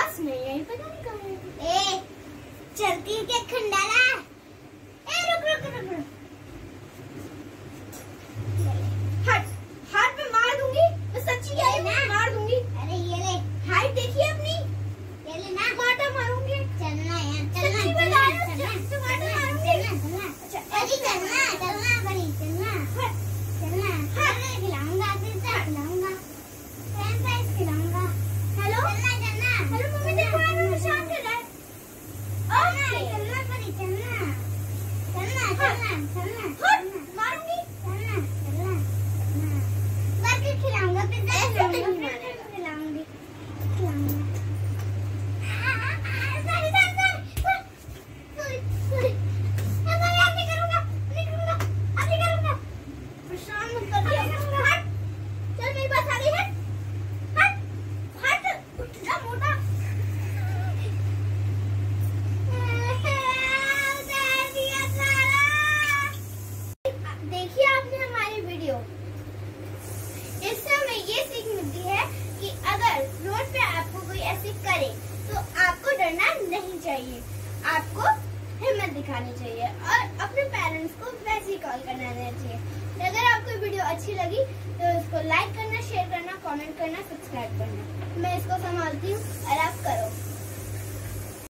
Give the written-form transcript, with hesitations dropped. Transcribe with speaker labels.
Speaker 1: पास में यही पता नहीं कहाँ है।
Speaker 2: ए चलती है क्या खंडाला? ए रुक रुक रुक रुक।
Speaker 1: हट, हाथ पे मार दूंगी, मैं सच्ची कह रही हूँ, मार दूंगी।
Speaker 2: अरे ये ले,
Speaker 1: हाइट देखिए अपनी,
Speaker 2: ये ले ना,
Speaker 1: माटा मारूंगी।
Speaker 2: चलना यार, चलना
Speaker 1: सच्ची बता रही हूँ, टमाटर मारूंगी।
Speaker 2: अच्छा अरे चलना चलना बड़ी चलना चलना। अरे खिलाऊंगा, फिर खिलाऊंगा, फ्रेंच खिलाऊंगा।
Speaker 1: हेलो
Speaker 2: चलना
Speaker 1: हेलो मम्मी देखो यार वो निशान कर रहा है। ओके
Speaker 2: चलना बड़ी चलना चलना चलना चलना
Speaker 1: हट, मारूंगी।
Speaker 2: चलना चलना बर्गर खिलाऊंगा, पिज्जा खिलाऊंगा, खिलाऊंगी खिलाऊंगा।
Speaker 1: देखिए आपने हमारी वीडियो, इससे हमें ये सीख मिलती है कि अगर रोड पे आपको कोई ऐसे करे तो आपको डरना नहीं चाहिए, आपको हिम्मत दिखानी चाहिए और अपने पेरेंट्स को वैसे ही कॉल करना चाहिए। अगर आपको वीडियो अच्छी लगी तो इसको लाइक करना, शेयर करना, कमेंट करना, सब्सक्राइब करना। मैं इसको संभालती हूँ और आप करो।